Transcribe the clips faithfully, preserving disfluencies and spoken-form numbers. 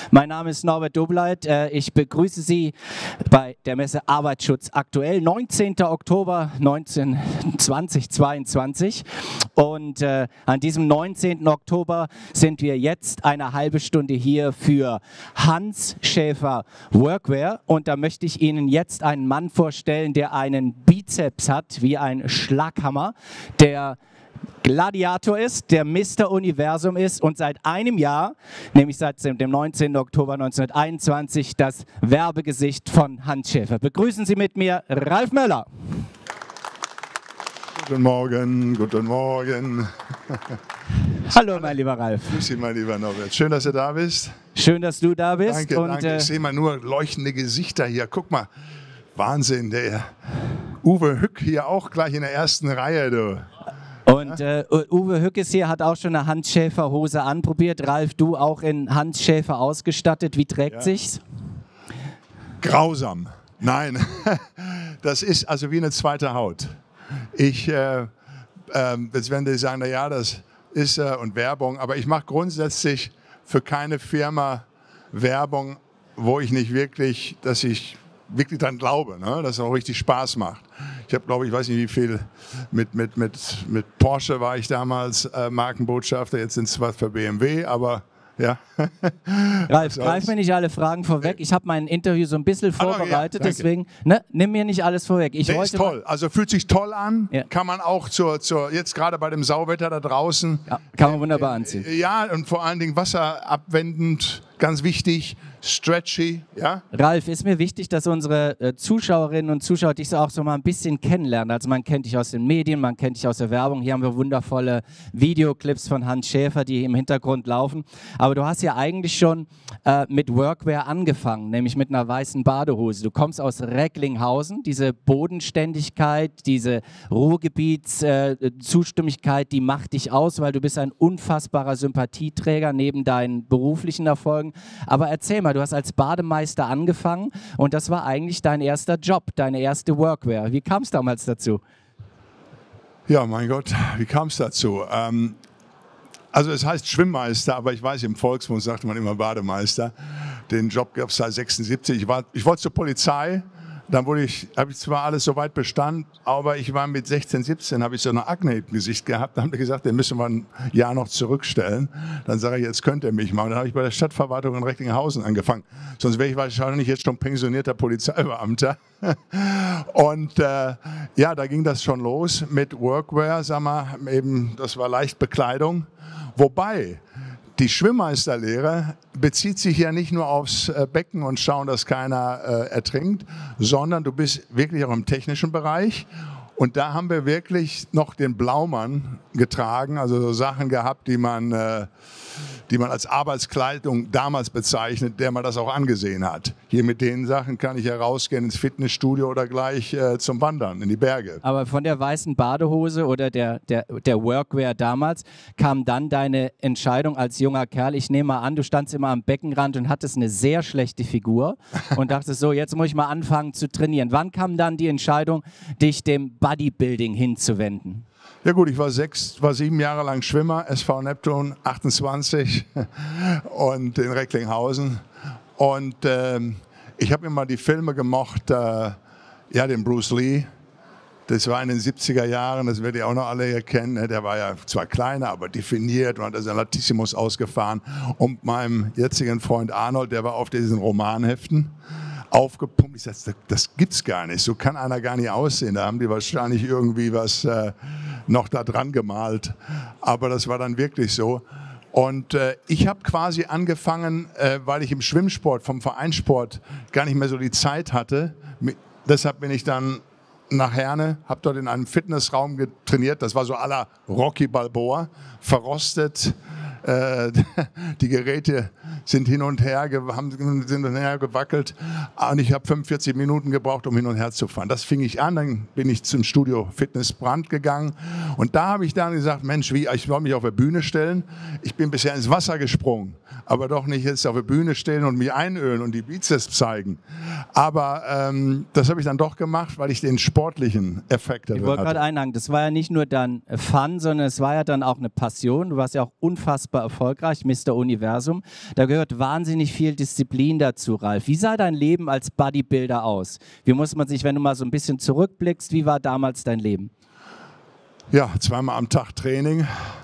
Mein Name ist Norbert Dobleit. Ich begrüße Sie bei der Messe Arbeitsschutz aktuell, neunzehnten Oktober zweitausendzweiundzwanzig. Und äh, an diesem neunzehnten Oktober sind wir jetzt eine halbe Stunde hier für Hans Schäfer Workwear. Und da möchte ich Ihnen jetzt einen Mann vorstellen, der einen Bizeps hat wie ein Schlaghammer, der Gladiator ist, der Mister Universum ist und seit einem Jahr, nämlich seit dem neunzehnten Oktober neunzehnhunderteinundzwanzig, das Werbegesicht von Hans Schäfer. Begrüßen Sie mit mir Ralf Möller. Guten Morgen, guten Morgen. Hallo, mein lieber Ralf. Grüß Sie, mein lieber Norbert. Schön, dass du da bist. Schön, dass du da bist. Danke, und, danke. Äh, ich sehe mal nur leuchtende Gesichter hier. Guck mal, Wahnsinn. Der Uwe Hück hier auch gleich in der ersten Reihe, du. Und äh, Uwe Hückes hier hat auch schon eine Hans Schäfer Hose anprobiert. Ralf, du auch in Hans Schäfer ausgestattet. Wie trägt ja. sich's? Grausam. Nein, das ist also wie eine zweite Haut. Ich, äh, äh, jetzt werden die sagen, na ja, das ist äh, und Werbung, aber ich mache grundsätzlich für keine Firma Werbung, wo ich nicht wirklich, dass ich wirklich dran glaube, ne? Dass es auch richtig Spaß macht. Ich habe, glaube ich, weiß nicht wie viel, mit, mit, mit, mit Porsche war ich damals äh, Markenbotschafter, jetzt sind es was für B M W, aber ja. Ralf, greif mir nicht alle Fragen vorweg. Ich habe mein Interview so ein bisschen vorbereitet, ja, deswegen ne, nimm mir nicht alles vorweg. Ich Der wollte ist toll, also fühlt sich toll an, ja. Kann man auch zur, zur jetzt gerade bei dem Sauwetter da draußen. Ja, kann man wunderbar anziehen. Ja, und vor allen Dingen wasserabwendend, ganz wichtig. Stretchy, ja? Ralf, ist mir wichtig, dass unsere äh, Zuschauerinnen und Zuschauer dich so auch so mal ein bisschen kennenlernen. Also man kennt dich aus den Medien, man kennt dich aus der Werbung. Hier haben wir wundervolle Videoclips von Hans Schäfer, die im Hintergrund laufen. Aber du hast ja eigentlich schon äh, mit Workwear angefangen, nämlich mit einer weißen Badehose. Du kommst aus Recklinghausen. Diese Bodenständigkeit, diese Ruhrgebietszustimmigkeit, äh, die macht dich aus, weil du bist ein unfassbarer Sympathieträger neben deinen beruflichen Erfolgen. Aber erzähl mal, du hast als Bademeister angefangen und das war eigentlich dein erster Job, deine erste Workwear. Wie kam es damals dazu? Ja, mein Gott, wie kam es dazu? Ähm, also es heißt Schwimmmeister, aber ich weiß, im Volksmund sagte man immer Bademeister. Den Job gab es seit sechsundsiebzig. Ich, war, ich wollte zur Polizei. Dann wurde ich, habe ich zwar alles soweit bestanden, aber ich war mit sechzehn, siebzehn, habe ich so eine Akne im Gesicht gehabt. Dann haben die gesagt, den müssen wir ein Jahr noch zurückstellen. Dann sage ich, jetzt könnt ihr mich machen. Dann habe ich bei der Stadtverwaltung in Recklinghausen angefangen. Sonst wäre ich wahrscheinlich jetzt schon pensionierter Polizeibeamter. Und äh, ja, da ging das schon los mit Workwear, sag mal, eben, das war Leichtbekleidung. Wobei, die Schwimmmeisterlehre bezieht sich ja nicht nur aufs Becken und schauen, dass keiner äh, ertrinkt, sondern du bist wirklich auch im technischen Bereich. Und da haben wir wirklich noch den Blaumann getragen, also so Sachen gehabt, die man, äh, die man als Arbeitskleidung damals bezeichnet, der man das auch angesehen hat. Hier mit den Sachen kann ich ja rausgehen ins Fitnessstudio oder gleich äh, zum Wandern in die Berge. Aber von der weißen Badehose oder der, der, der Workwear damals kam dann deine Entscheidung als junger Kerl. Ich nehme mal an, du standst immer am Beckenrand und hattest eine sehr schlechte Figur und dachtest so, jetzt muss ich mal anfangen zu trainieren. Wann kam dann die Entscheidung, dich dem Bodybuilding hinzuwenden? Ja gut, ich war sechs, war sieben Jahre lang Schwimmer, S V Neptun, achtundzwanzig und in Recklinghausen. Und ähm, ich habe immer die Filme gemocht, äh, ja, den Bruce Lee. Das war in den siebziger Jahren, das werdet ihr auch noch alle hier kennen. Der war ja zwar kleiner, aber definiert und hat also Latissimus ausgefahren. Und meinem jetzigen Freund Arnold, der war auf diesen Romanheften aufgepumpt. Ich sagte, das, das gibt's gar nicht. So kann einer gar nicht aussehen. Da haben die wahrscheinlich irgendwie was äh, noch da dran gemalt. Aber das war dann wirklich so. Und äh, ich habe quasi angefangen, äh, weil ich im Schwimmsport, vom Vereinssport gar nicht mehr so die Zeit hatte. Mit, deshalb bin ich dann nach Herne, habe dort in einem Fitnessraum trainiert. Das war so à la Rocky Balboa, verrostet. Äh, die Geräte sind hin und her, haben, sind hin und her gewackelt und ich habe fünfundvierzig Minuten gebraucht, um hin und her zu fahren. Das fing ich an, dann bin ich zum Studio Fitness Brand gegangen und da habe ich dann gesagt, Mensch, wie, ich wollte mich auf der Bühne stellen. Ich bin bisher ins Wasser gesprungen, aber doch nicht jetzt auf der Bühne stellen und mich einölen und die Bizeps zeigen. Aber ähm, das habe ich dann doch gemacht, weil ich den sportlichen Effekt darin hatte. Ich wollte gerade einhaken, das war ja nicht nur dann Fun, sondern es war ja dann auch eine Passion. Du warst ja auch unfassbar unfassbar erfolgreich, Mister Universum. Da gehört wahnsinnig viel Disziplin dazu, Ralf. Wie sah dein Leben als Bodybuilder aus? Wie muss man sich, wenn du mal so ein bisschen zurückblickst, wie war damals dein Leben? Ja, zweimal am Tag Training.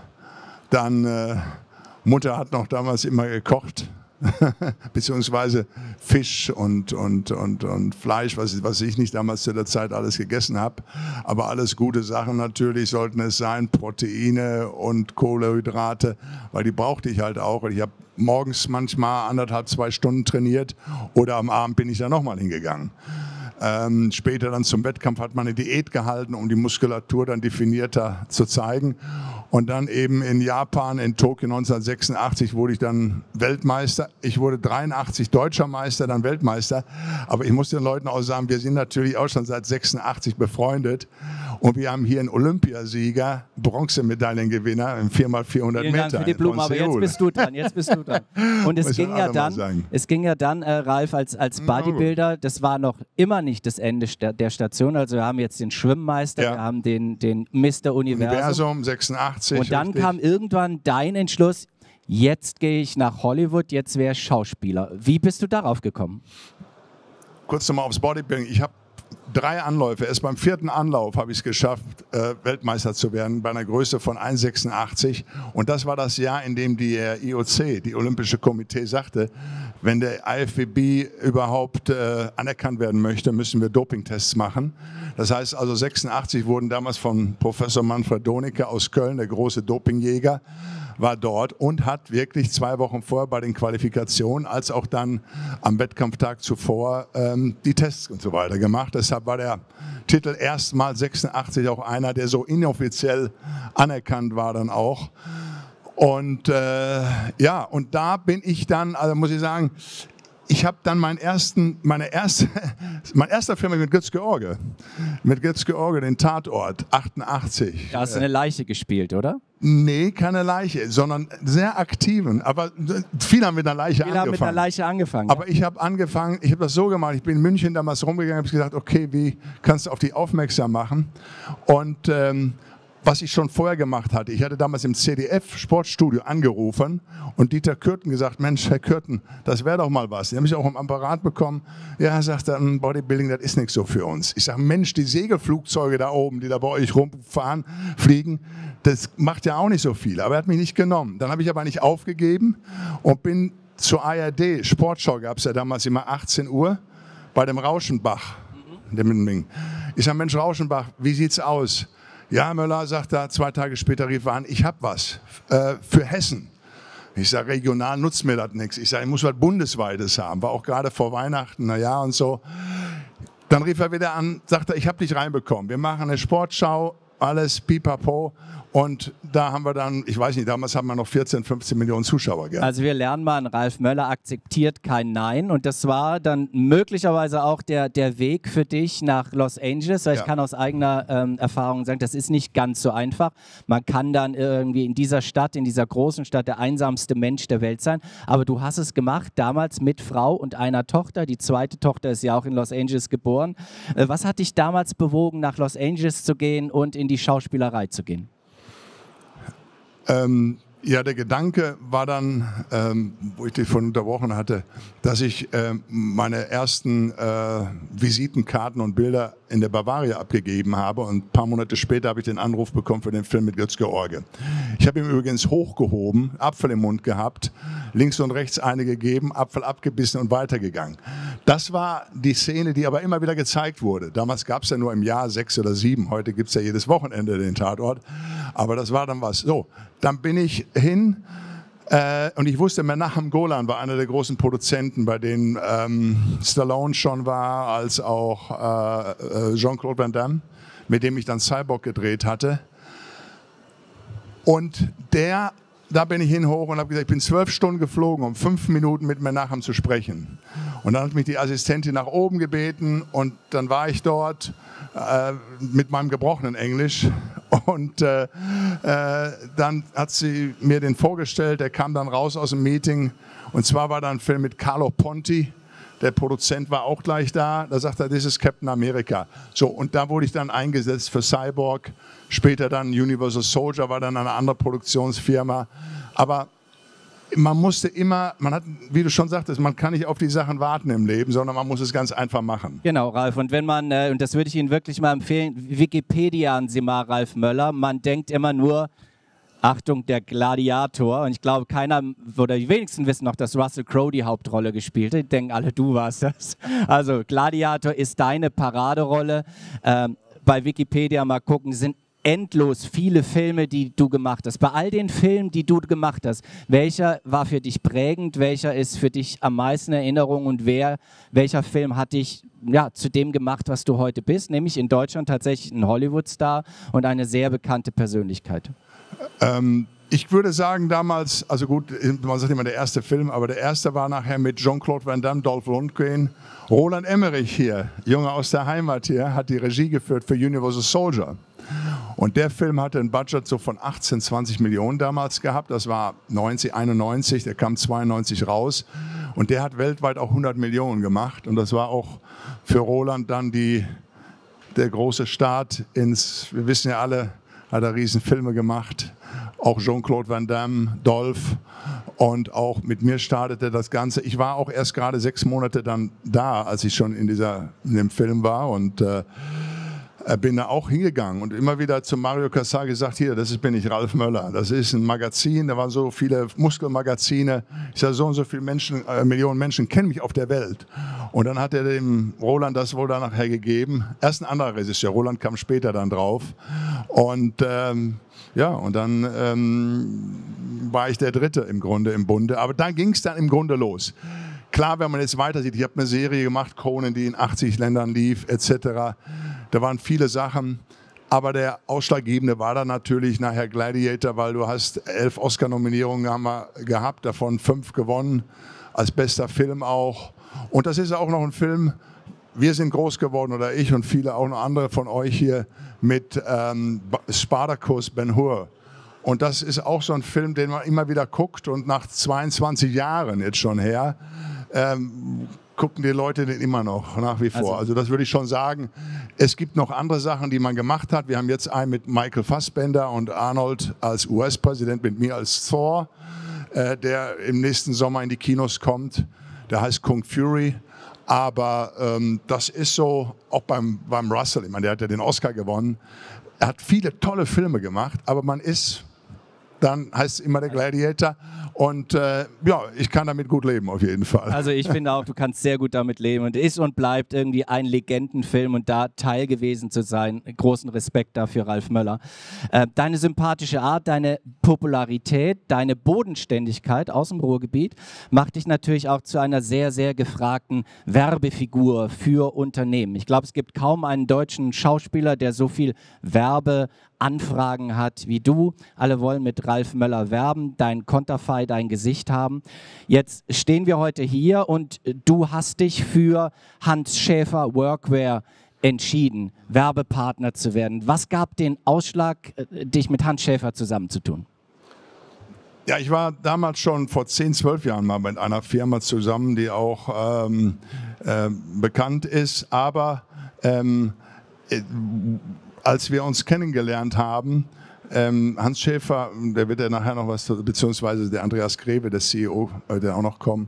Dann, äh, Mutter hat noch damals immer gekocht. Beziehungsweise Fisch und, und, und, und Fleisch, was, was ich nicht damals zu der Zeit alles gegessen habe. Aber alles gute Sachen natürlich sollten es sein, Proteine und Kohlenhydrate, weil die brauchte ich halt auch. Ich habe morgens manchmal anderthalb, zwei Stunden trainiert oder am Abend bin ich da nochmal hingegangen. Ähm, später dann zum Wettkampf hat man eine Diät gehalten, um die Muskulatur dann definierter zu zeigen. Und dann eben in Japan, in Tokio neunzehnhundertsechsundachtzig wurde ich dann Weltmeister. Ich wurde dreiundachtzig deutscher Meister, dann Weltmeister. Aber ich muss den Leuten auch sagen, wir sind natürlich auch schon seit sechsundachtzig befreundet. Und wir haben hier einen Olympiasieger, Bronzemedaillengewinner im vier mal vierhundert Meter. Vielen Dank für die Blumen, aber jetzt bist du dran, jetzt bist du dran. Und es ging ja dann, es ging ja dann, äh, Ralf, als, als Bodybuilder, das war noch immer nicht das Ende der Station. Also wir haben jetzt den Schwimmmeister, ja. wir haben den, den Mister Universum. Universum, sechsundachtzig. Und dann richtig. kam irgendwann dein Entschluss, jetzt gehe ich nach Hollywood, jetzt wäre ich Schauspieler. Wie bist du darauf gekommen? Kurz nochmal aufs Bodybuilding. Ich habe drei Anläufe. Erst beim vierten Anlauf habe ich es geschafft, äh, Weltmeister zu werden, bei einer Größe von eins Komma sechsundachtzig. Und das war das Jahr, in dem die äh, I O C, die Olympische Komitee, sagte, wenn der I F B B überhaupt äh, anerkannt werden möchte, müssen wir Dopingtests machen. Das heißt also, sechsundachtzig wurden damals von Professor Manfred Donecke aus Köln, der große Dopingjäger, war dort und hat wirklich zwei Wochen vorher bei den Qualifikationen, als auch dann am Wettkampftag zuvor, ähm, die Tests und so weiter gemacht. Deshalb war der Titel erstmal sechsundachtzig auch einer, der so inoffiziell anerkannt war dann auch. Und äh, ja, und da bin ich dann, also muss ich sagen, ich habe dann meinen ersten, meine erste, mein erster Film mit Götz-George, mit Götz-George, den Tatort, achtundachtzig. Da hast du eine Leiche gespielt, oder? Nee, keine Leiche, sondern sehr aktiven. Aber viele haben mit einer Leiche viele angefangen. Haben mit einer Leiche angefangen. Aber ja. ich habe angefangen, ich habe das so gemacht, ich bin in München damals rumgegangen, habe gesagt, okay, wie kannst du auf die aufmerksam machen? Und ähm, was ich schon vorher gemacht hatte, ich hatte damals im C D F Sportstudio angerufen und Dieter Kürten gesagt, Mensch, Herr Kürten, das wäre doch mal was. Die haben mich auch im Apparat bekommen. Ja, sagt er, Bodybuilding, das ist nichts so für uns. Ich sage, Mensch, die Segelflugzeuge da oben, die da bei euch rumfahren, fliegen, das macht ja auch nicht so viel. Aber er hat mich nicht genommen. Dann habe ich aber nicht aufgegeben und bin zur A R D, Sportschau gab es ja damals immer achtzehn Uhr, bei dem Rauschenbach. Mhm. Ich sage, Mensch, Rauschenbach, wie sieht's aus? Ja, Möller, sagt er, zwei Tage später rief er an, ich habe was äh, für Hessen. Ich sage, regional nutzt mir das nichts. Ich sage, ich muss was Bundesweites haben. War auch gerade vor Weihnachten, naja und so. Dann rief er wieder an, sagt er, ich habe dich reinbekommen. Wir machen eine Sportschau, alles pipapo. Und da haben wir dann, ich weiß nicht, damals haben wir noch vierzehn, fünfzehn Millionen Zuschauer gehabt. Also wir lernen mal, Ralf Möller akzeptiert kein Nein. Und das war dann möglicherweise auch der, der Weg für dich nach Los Angeles. Weil ja. ich kann aus eigener ähm, Erfahrung sagen, das ist nicht ganz so einfach. Man kann dann irgendwie in dieser Stadt, in dieser großen Stadt der einsamste Mensch der Welt sein. Aber du hast es gemacht, damals mit Frau und einer Tochter. Die zweite Tochter ist ja auch in Los Angeles geboren. Äh, was hat dich damals bewogen, nach Los Angeles zu gehen und in die Schauspielerei zu gehen? Ähm, ja, der Gedanke war dann, ähm, wo ich dich vorhin unterbrochen hatte, dass ich ähm, meine ersten äh, Visitenkarten und Bilder in der Bavaria abgegeben habe und ein paar Monate später habe ich den Anruf bekommen für den Film mit Götz-George. Ich habe ihm übrigens hochgehoben, Apfel im Mund gehabt, links und rechts eine gegeben, Apfel abgebissen und weitergegangen. Das war die Szene, die aber immer wieder gezeigt wurde. Damals gab es ja nur im Jahr sechs oder sieben, heute gibt es ja jedes Wochenende den Tatort. Aber das war dann was. So, dann bin ich hin äh, und ich wusste, Menachem Golan war einer der großen Produzenten, bei denen ähm, Stallone schon war, als auch äh, Jean-Claude Van Damme, mit dem ich dann Cyborg gedreht hatte. Und der, da bin ich hin hoch und habe gesagt, ich bin zwölf Stunden geflogen, um fünf Minuten mit Menachem zu sprechen. Und dann hat mich die Assistentin nach oben gebeten und dann war ich dort äh, mit meinem gebrochenen Englisch. Und äh, äh, dann hat sie mir den vorgestellt, der kam dann raus aus dem Meeting. Und zwar war da ein Film mit Carlo Ponti, der Produzent war auch gleich da. Da sagt er, das ist Captain America. So, und da wurde ich dann eingesetzt für Cyborg. Später dann Universal Soldier, war dann eine andere Produktionsfirma. Aber man musste immer, man hat, wie du schon sagtest, man kann nicht auf die Sachen warten im Leben, sondern man muss es ganz einfach machen. Genau, Ralf. Und wenn man, äh, und das würde ich Ihnen wirklich mal empfehlen, Wikipediaen Sie mal Ralf Möller. Man denkt immer nur, Achtung, der Gladiator. Und ich glaube, keiner oder die wenigsten wissen noch, dass Russell Crowe die Hauptrolle gespielt hat. Die denken alle, du warst das. Also Gladiator ist deine Paraderolle. Ähm, bei Wikipedia mal gucken, sind endlos viele Filme, die du gemacht hast. Bei all den Filmen, die du gemacht hast, welcher war für dich prägend, welcher ist für dich am meisten Erinnerung und wer, welcher Film hat dich ja, zu dem gemacht, was du heute bist, nämlich in Deutschland tatsächlich ein Hollywood-Star und eine sehr bekannte Persönlichkeit? Ähm, ich würde sagen damals, also gut, man sagt immer der erste Film, aber der erste war nachher mit Jean-Claude Van Damme, Dolph Lundgren. Roland Emmerich hier, Junge aus der Heimat hier, hat die Regie geführt für Universal Soldier. Und der Film hatte ein Budget so von achtzehn, zwanzig Millionen damals gehabt. Das war neunzig, einundneunzig, der kam zweiundneunzig raus. Und der hat weltweit auch hundert Millionen gemacht. Und das war auch für Roland dann die, der große Start ins, wir wissen ja alle, hat er Riesenfilme gemacht. Auch Jean-Claude Van Damme, Dolph. Und auch mit mir startete das Ganze. Ich war auch erst gerade sechs Monate dann da, als ich schon in, dieser, in dem Film war. Und äh, bin da auch hingegangen und immer wieder zu Mario Kassar gesagt, hier, das ist, bin ich, Ralf Möller. Das ist ein Magazin, da waren so viele Muskelmagazine. Ich sage, so und so viele Menschen, äh, Millionen Menschen kennen mich auf der Welt. Und dann hat er dem Roland das wohl da nachher gegeben. Erst ein anderer Regisseur, Roland kam später dann drauf. Und ähm, ja, und dann ähm, war ich der Dritte im Grunde im Bunde. Aber dann ging es dann im Grunde los. Klar, wenn man jetzt weiter sieht, ich habe eine Serie gemacht, Conan, die in achtzig Ländern lief, et cetera. Da waren viele Sachen, aber der Ausschlaggebende war dann natürlich nachher Gladiator, weil du hast elf Oscar-Nominierungen haben wir gehabt, davon fünf gewonnen, als bester Film auch. Und das ist auch noch ein Film, wir sind groß geworden, oder ich und viele auch noch andere von euch hier, mit ähm, Spartacus Ben-Hur. Und das ist auch so ein Film, den man immer wieder guckt und nach zweiundzwanzig Jahren jetzt schon her, ähm, gucken die Leute den immer noch, nach wie vor. Also, also das würde ich schon sagen. Es gibt noch andere Sachen, die man gemacht hat. Wir haben jetzt einen mit Michael Fassbender und Arnold als U S-Präsident, mit mir als Thor, äh, der im nächsten Sommer in die Kinos kommt. Der heißt Kung Fury. Aber ähm, das ist so, auch beim, beim Russell, ich meine, der hat ja den Oscar gewonnen. Er hat viele tolle Filme gemacht, aber man ist, dann heißt es immer der Gladiator. Und äh, ja, ich kann damit gut leben, auf jeden Fall. Also ich finde auch, du kannst sehr gut damit leben und ist und bleibt irgendwie ein Legendenfilm und da Teil gewesen zu sein. Großen Respekt dafür, Ralf Möller. Äh, deine sympathische Art, deine Popularität, deine Bodenständigkeit aus dem Ruhrgebiet macht dich natürlich auch zu einer sehr, sehr gefragten Werbefigur für Unternehmen. Ich glaube, es gibt kaum einen deutschen Schauspieler, der so viel Werbe Anfragen hat wie du. Alle wollen mit Ralf Möller werben, dein Konterfei, dein Gesicht haben. Jetzt stehen wir heute hier und du hast dich für Hans Schäfer Workwear entschieden, Werbepartner zu werden. Was gab den Ausschlag, dich mit Hans Schäfer zusammenzutun? Ja, ich war damals schon vor zehn, zwölf Jahren mal mit einer Firma zusammen, die auch ähm, äh, bekannt ist, aber ähm, äh, als wir uns kennengelernt haben, ähm, Hans Schäfer, der wird ja nachher noch was, beziehungsweise der Andreas Greve, der C E O, äh, der auch noch kommt.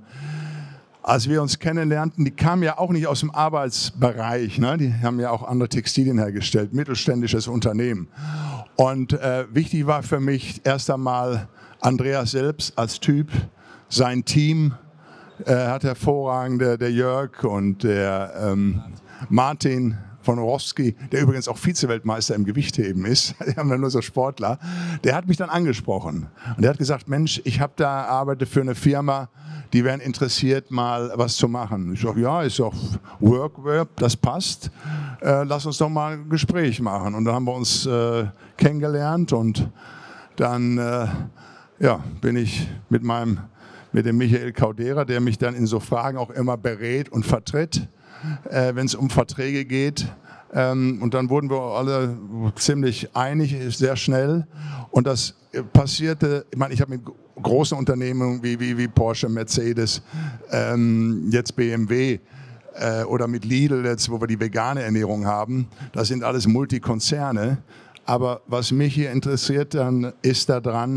Als wir uns kennenlernten, die kamen ja auch nicht aus dem Arbeitsbereich, ne? Die haben ja auch andere Textilien hergestellt, mittelständisches Unternehmen. Und äh, wichtig war für mich erst einmal Andreas selbst als Typ, sein Team äh, hat hervorragende, der Jörg und der ähm, Martin von Orowski, der übrigens auch Vize-Weltmeister im Gewichtheben ist, wir haben ja nur so Sportler, der hat mich dann angesprochen und der hat gesagt, Mensch, ich habe da arbeite für eine Firma, die wären interessiert, mal was zu machen. Ich sage, ja, ist doch Workwear, das passt, äh, lass uns doch mal ein Gespräch machen. Und dann haben wir uns äh, kennengelernt und dann äh, ja, bin ich mit meinem, mit dem Michael Kaudera, der mich dann in so Fragen auch immer berät und vertritt, Äh, wenn es um Verträge geht. Ähm, und dann wurden wir alle ziemlich einig, sehr schnell. Und das passierte, ich meine, ich habe mit großen Unternehmen wie, wie, wie Porsche, Mercedes, ähm, jetzt B M W äh, oder mit Lidl jetzt, wo wir die vegane Ernährung haben, das sind alles Multikonzerne. Aber was mich hier interessiert dann ist daran,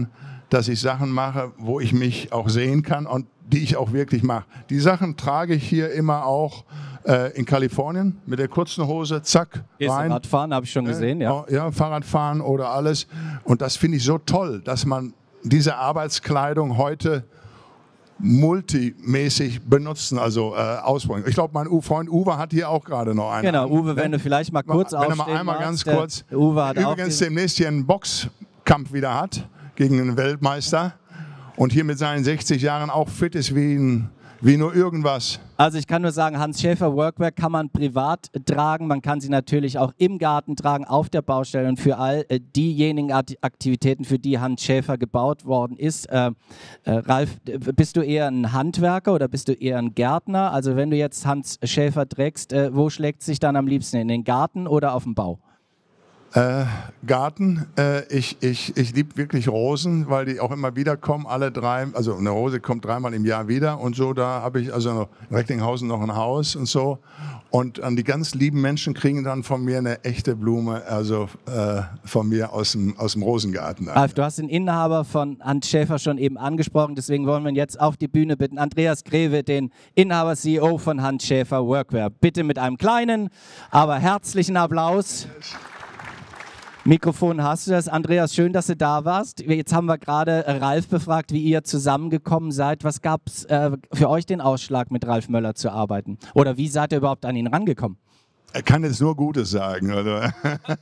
dass ich Sachen mache, wo ich mich auch sehen kann und die ich auch wirklich mache. Die Sachen trage ich hier immer auch äh, in Kalifornien mit der kurzen Hose, zack, rein. Radfahren habe ich schon gesehen, ja. Ja, Fahrradfahren oder alles. Und das finde ich so toll, dass man diese Arbeitskleidung heute multimäßig benutzen, also äh, ausbringen. Ich glaube, mein U Freund Uwe hat hier auch gerade noch einen. Genau, Uwe, wenn du vielleicht mal kurz Wenn er mal einmal ganz kurz. Uwe hat übrigens demnächst hier einen Boxkampf wieder hat gegen einen Weltmeister und hier mit seinen sechzig Jahren auch fit ist wie, ein, wie nur irgendwas. Also ich kann nur sagen, Hans Schäfer Workwear kann man privat tragen, man kann sie natürlich auch im Garten tragen, auf der Baustelle und für all äh, diejenigen Aktivitäten, für die Hans Schäfer gebaut worden ist. Äh, äh, Ralf, bist du eher ein Handwerker oder bist du eher ein Gärtner? Also wenn du jetzt Hans Schäfer trägst, äh, wo schlägt es sich dann am liebsten, in den Garten oder auf den Bau? Äh, Garten, äh, ich, ich, ich liebe wirklich Rosen, weil die auch immer wieder kommen, alle drei, also eine Rose kommt dreimal im Jahr wieder und so, da habe ich also in Recklinghausen noch ein Haus und so und an die ganz lieben Menschen kriegen dann von mir eine echte Blume, also äh, von mir aus dem, aus dem Rosengarten. Ralf, du hast den Inhaber von Hans Schäfer schon eben angesprochen, deswegen wollen wir ihn jetzt auf die Bühne bitten. Andreas Greve, den Inhaber, C E O von Hans Schäfer Workwear. Bitte mit einem kleinen, aber herzlichen Applaus. Mikrofon hast du das. Andreas, schön, dass du da warst. Jetzt haben wir gerade Ralf befragt, wie ihr zusammengekommen seid. Was gab es äh, für euch den Ausschlag, mit Ralf Möller zu arbeiten? Oder wie seid ihr überhaupt an ihn rangekommen? Er kann jetzt nur Gutes sagen, oder?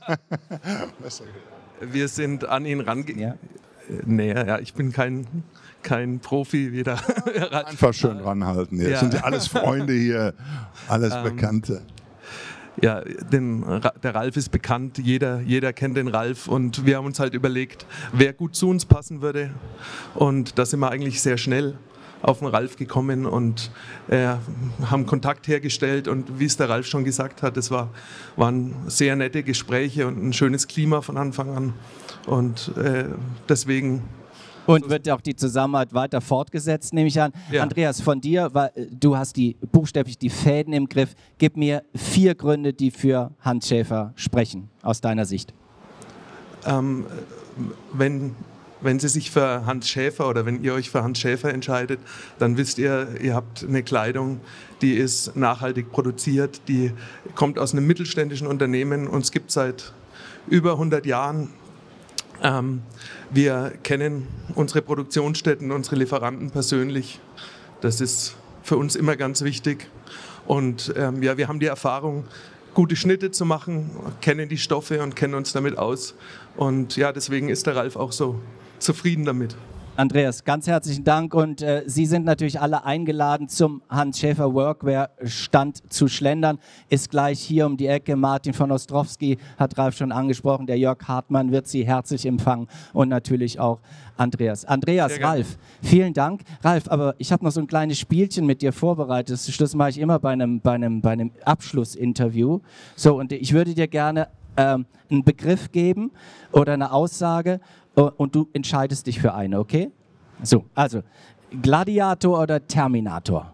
Wir sind an ihn rangegangen. Ja. Nee, ja, ich bin kein, kein Profi wieder. Einfach schön ranhalten. Jetzt ja. Sind ja alles Freunde hier, alles ähm, Bekannte. Ja, den, der Ralf ist bekannt, jeder, jeder kennt den Ralf und wir haben uns halt überlegt, wer gut zu uns passen würde und da sind wir eigentlich sehr schnell auf den Ralf gekommen und äh, haben Kontakt hergestellt und wie es der Ralf schon gesagt hat, es war, waren sehr nette Gespräche und ein schönes Klima von Anfang an und äh, deswegen... Und wird auch die Zusammenarbeit weiter fortgesetzt, nehme ich an. Ja. Andreas, von dir, weil du hast die, buchstäblich die Fäden im Griff. Gib mir vier Gründe, die für Hans Schäfer sprechen, aus deiner Sicht. Ähm, wenn, wenn Sie sich für Hans Schäfer oder wenn ihr euch für Hans Schäfer entscheidet, dann wisst ihr, ihr habt eine Kleidung, die ist nachhaltig produziert, die kommt aus einem mittelständischen Unternehmen und es gibt seit über hundert Jahren. Ähm, wir kennen unsere Produktionsstätten, unsere Lieferanten persönlich. Das ist für uns immer ganz wichtig. Und ähm, ja, wir haben die Erfahrung, gute Schnitte zu machen, kennen die Stoffe und kennen uns damit aus. Und ja, deswegen ist der Ralf auch so zufrieden damit. Andreas, ganz herzlichen Dank und äh, Sie sind natürlich alle eingeladen, zum Hans Schäfer Workwear Stand zu schlendern. Ist gleich hier um die Ecke. Martin von Ostrowski hat Ralf schon angesprochen. Der Jörg Hartmann wird Sie herzlich empfangen und natürlich auch Andreas. Andreas, Ralf, vielen Dank. Ralf, aber ich habe noch so ein kleines Spielchen mit dir vorbereitet. Das mache ich immer bei einem, bei einem, bei einem Abschlussinterview. So, und ich würde dir gerne ähm, einen Begriff geben oder eine Aussage und du entscheidest dich für eine, okay? So, also Gladiator oder Terminator?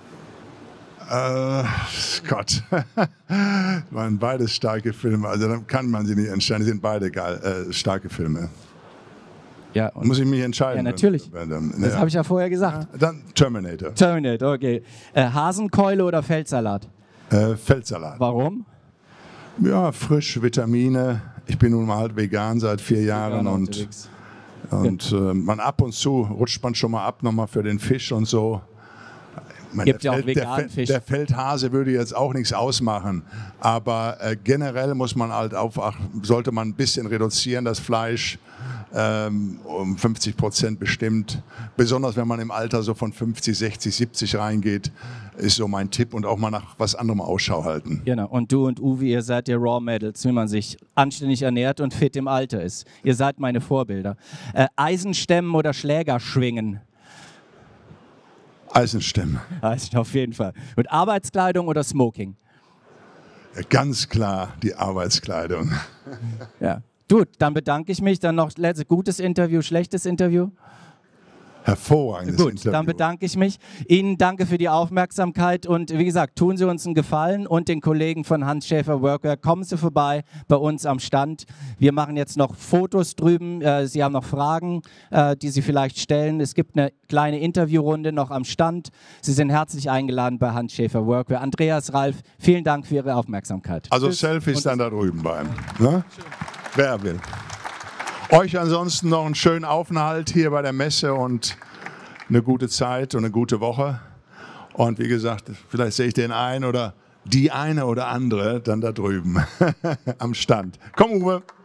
Äh, Gott, waren beides starke Filme, also dann kann man sie nicht entscheiden, die sind beide geil, äh, starke Filme. Ja, und muss ich mich entscheiden? Ja, natürlich. Wenn, wenn, das ja. habe ich ja vorher gesagt. Ja, dann Terminator. Terminator, okay. Äh, Hasenkeule oder Feldsalat? Äh, Feldsalat. Warum? Ja, frisch, Vitamine. Ich bin nun mal halt vegan seit vier Jahren und, und äh, man ab und zu rutscht man schon mal ab nochmal für den Fisch und so. Meine, Gibt der, ja auch Feld, veganen der, Fisch. Der Feldhase würde jetzt auch nichts ausmachen, aber äh, generell muss man halt aufachten, sollte man ein bisschen reduzieren, das Fleisch ähm, um fünfzig Prozent bestimmt. Besonders wenn man im Alter so von fünfzig, sechzig, siebzig reingeht, ist so mein Tipp und auch mal nach was anderem Ausschau halten. Genau, und du und Uwe, ihr seid die Raw Medals, wie man sich anständig ernährt und fit im Alter ist. Ihr seid meine Vorbilder. Äh, Eisenstemmen oder Schläger schwingen? Eisenstimmen. Eisen, auf jeden Fall. Und Arbeitskleidung oder Smoking? Ja, ganz klar die Arbeitskleidung. Ja. Gut, dann bedanke ich mich. Dann noch letztes gutes Interview, schlechtes Interview? Hervorragendes Gut, Interview. dann bedanke ich mich. Ihnen danke für die Aufmerksamkeit und wie gesagt, tun Sie uns einen Gefallen und den Kollegen von Hans Schäfer Workwear, kommen Sie vorbei bei uns am Stand. Wir machen jetzt noch Fotos drüben. Äh, Sie haben noch Fragen, äh, die Sie vielleicht stellen. Es gibt eine kleine Interviewrunde noch am Stand. Sie sind herzlich eingeladen bei Hans Schäfer Workwear. Andreas, Ralf, vielen Dank für Ihre Aufmerksamkeit. Also Tschüss. Selfies Und dann da drüben beim. Ne? Wer will. Euch ansonsten noch einen schönen Aufenthalt hier bei der Messe und eine gute Zeit und eine gute Woche. Und wie gesagt, vielleicht sehe ich den einen oder die eine oder andere dann da drüben am Stand. Komm, Uwe.